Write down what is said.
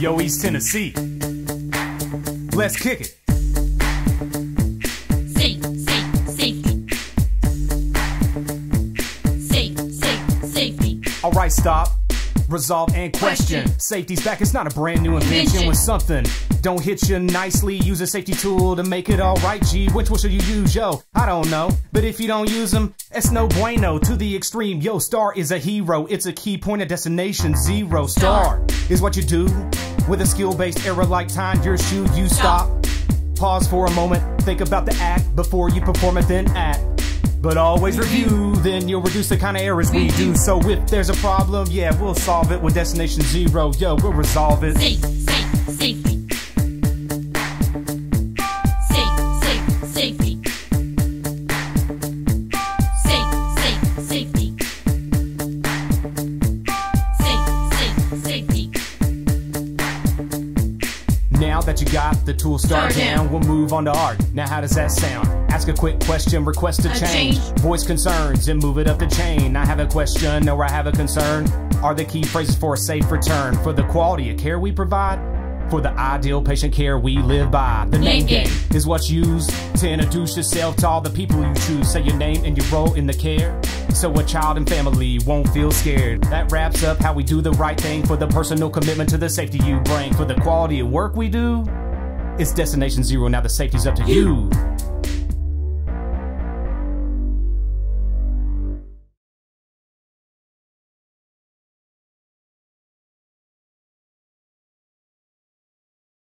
Yo, East Tennessee. Let's kick it. Safety. Alright, stop. Resolve and question. Safety's back, it's not a brand new invention. When something don't hit you nicely, use a safety tool to make it alright, G. Which one should you use, yo? I don't know. But if you don't use them, it's no bueno. To the extreme, yo, star is a hero. It's a key point of destination, zero. Star is what you do. With a skill-based error like tying your shoe, you stop. Pause for a moment, think about the act before you perform it, then act. But always review, then you'll reduce the kind of errors we do. So if there's a problem, yeah, we'll solve it with destination zero. Yo, we'll resolve it. Safety. Safety. Now that you got the tool start down, we'll move on to art. Now how does that sound? Ask a quick question, request a change. Voice concerns and move it up the chain. I have a question or I have a concern. Are the key phrases for a safe return? For the quality of care we provide? For the ideal patient care we live by. The name game is what's used to introduce yourself to all the people you choose. Say your name and your role in the care, so a child and family won't feel scared. That wraps up how we do the right thing. For the personal commitment to the safety you bring. For the quality of work we do, it's destination zero, now the safety's up to you.